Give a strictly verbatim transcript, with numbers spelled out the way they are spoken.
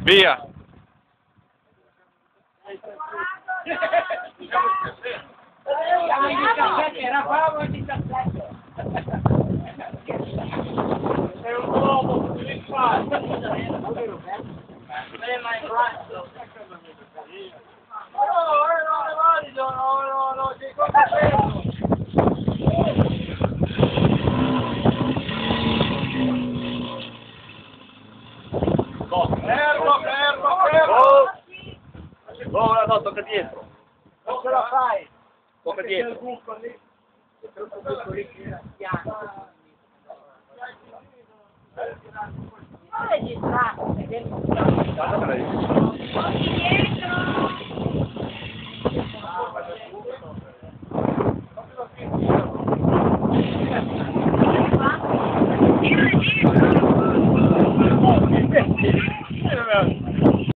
Via! Era bravo diciassette. È un uomo che li fa. Non è mai braccio. No, no, è valido, no, no, no, sei contento. Fermo, fermo, fermo. No, no, no, tocca dietro. Non ce la fai. Tocca dietro. C'è il buco lì. C'è il buco lì che era piano. Non è distratto, è del Guarda che l'hai visto. Dietro!